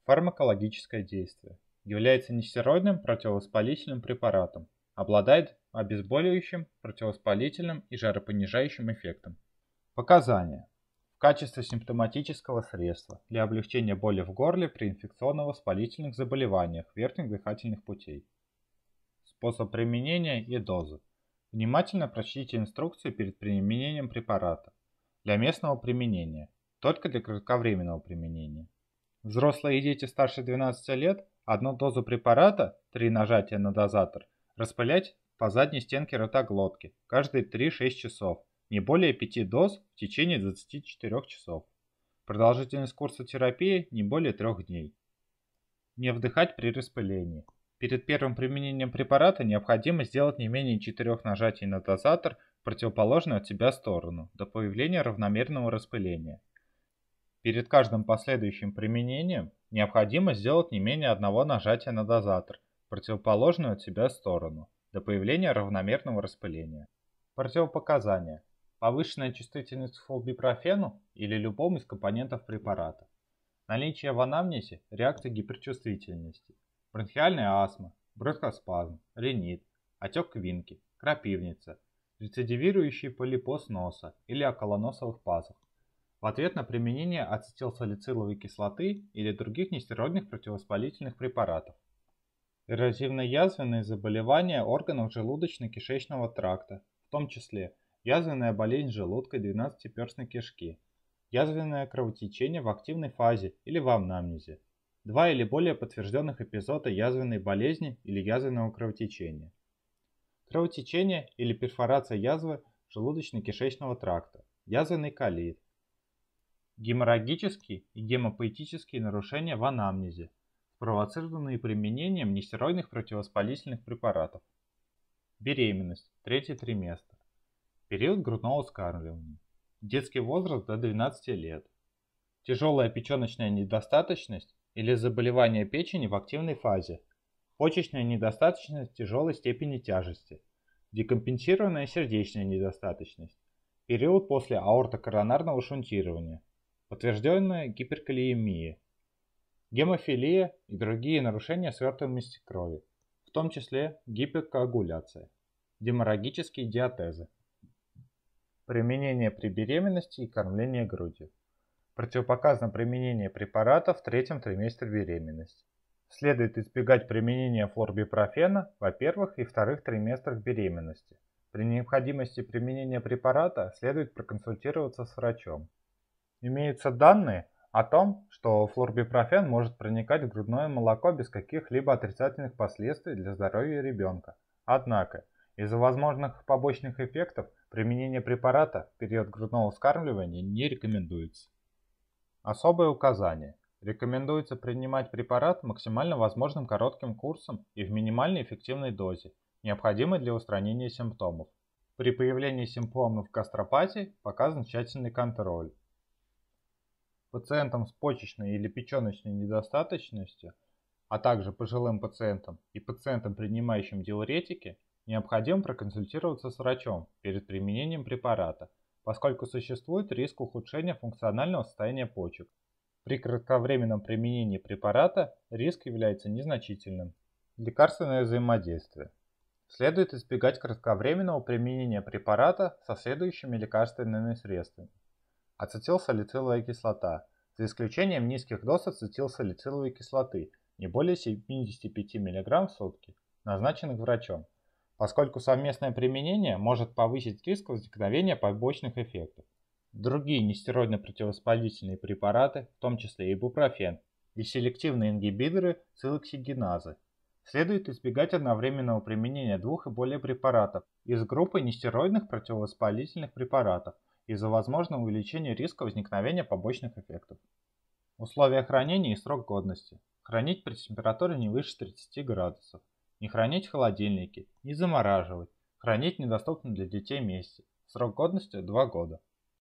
Фармакологическое действие. Является нестероидным противовоспалительным препаратом. Обладает обезболивающим, противовоспалительным и жаропонижающим эффектом. Показания. В качестве симптоматического средства для облегчения боли в горле при инфекционно-воспалительных заболеваниях верхних дыхательных путей. Способ применения и дозы. Внимательно прочтите инструкцию перед применением препарата. Для местного применения, только для кратковременного применения. Взрослые и дети старше 12 лет одну дозу препарата, 3 нажатия на дозатор, распылять по задней стенке рта глотки каждые 3-6 часов, не более 5 доз в течение 24 часов. Продолжительность курса терапии не более 3 дней. Не вдыхать при распылении. Перед первым применением препарата необходимо сделать не менее 4 нажатий на дозатор в противоположную от себя сторону до появления равномерного распыления. Перед каждым последующим применением необходимо сделать не менее 1 нажатия на дозатор в противоположную от себя сторону до появления равномерного распыления. Противопоказания. Повышенная чувствительность к флорбипрафену или любому из компонентов препарата. Наличие в анамнезе реакции гиперчувствительности. Бронхиальная астма, бронхоспазм, ринит, отек квинки, крапивница, рецидивирующий полипоз носа или околоносовых пазух. В ответ на применение ацетилсалициловой кислоты или других нестероидных противовоспалительных препаратов. Эрозивно-язвенные заболевания органов желудочно-кишечного тракта, в том числе язвенная болезнь желудка и двенадцатиперстной кишки, язвенное кровотечение в активной фазе или в анамнезе, 2 или более подтвержденных эпизода язвенной болезни или язвенного кровотечения, кровотечение или перфорация язвы желудочно-кишечного тракта, язвенный колит, геморрагические и гемопоэтические нарушения в анамнезе, спровоцированные применением нестероидных противовоспалительных препаратов. Беременность, 3-й триместр. Период грудного вскармливания. Детский возраст до 12 лет. Тяжелая печеночная недостаточность или заболевание печени в активной фазе. Почечная недостаточность тяжелой степени тяжести. Декомпенсированная сердечная недостаточность. Период после аортокоронарного шунтирования. Подтвержденная гиперкалиемия. Гемофилия и другие нарушения свертываемости крови, в том числе гиперкоагуляция. Геморрагические диатезы. Применение при беременности и кормление грудью. Противопоказано применение препарата в 3-м триместре беременности. Следует избегать применения флорбипрафена во первых и вторых триместрах беременности. При необходимости применения препарата следует проконсультироваться с врачом. Имеются данные о том, что флорбипрафен может проникать в грудное молоко без каких-либо отрицательных последствий для здоровья ребенка. Однако, из-за возможных побочных эффектов применение препарата в период грудного вскармливания не рекомендуется. Особые указания. Рекомендуется принимать препарат максимально возможным коротким курсом и в минимальной эффективной дозе, необходимой для устранения симптомов. При появлении симптомов гастропатии показан тщательный контроль. Пациентам с почечной или печеночной недостаточностью, а также пожилым пациентам и пациентам, принимающим диуретики, необходимо проконсультироваться с врачом перед применением препарата, поскольку существует риск ухудшения функционального состояния почек. При кратковременном применении препарата риск является незначительным. Лекарственное взаимодействие. Следует избегать кратковременного применения препарата со следующими лекарственными средствами. Ацетилсалициловая кислота, за исключением низких доз ацетилсалициловой кислоты, не более 75 мг в сутки, назначенных врачом, поскольку совместное применение может повысить риск возникновения побочных эффектов. Другие нестероидно-противовоспалительные препараты, в том числе ибупрофен, и селективные ингибиторы цилоксигеназы. Следует избегать одновременного применения 2 и более препаратов из группы нестероидных противовоспалительных препаратов из-за возможного увеличения риска возникновения побочных эффектов. Условия хранения и срок годности. Хранить при температуре не выше 30 градусов. Не хранить в холодильнике, не замораживать. Хранить в недоступном для детей месте. Срок годности 2 года.